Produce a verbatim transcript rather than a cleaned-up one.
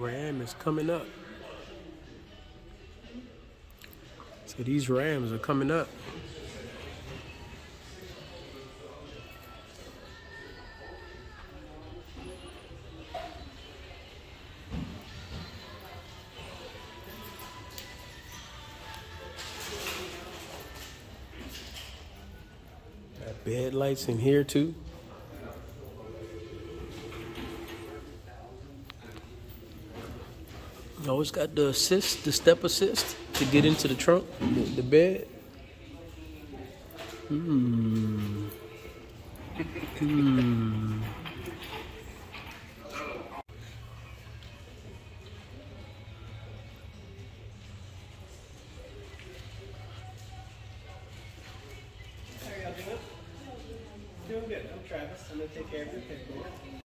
Ram is coming up. So these Rams are coming up. Got bed lights in here too. Oh, it's got the assist, the step assist to get into the trunk, the, the bed. Hmm. Hmm. How are y'all doing? Doing good. I'm Travis. I'm gonna take care of your paperwork.